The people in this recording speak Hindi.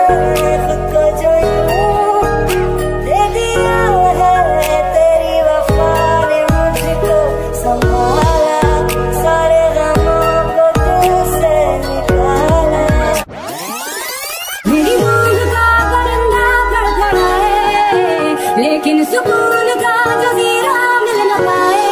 खुद को जो यूं दे दिया है, तेरी वफा ने मुझको संभाला, सारे गमों को दिल से निकाला। मेरी नींद का परिंदा खड़खड़ाए, लेकिन सुकून का जजीरा मिल न पाए।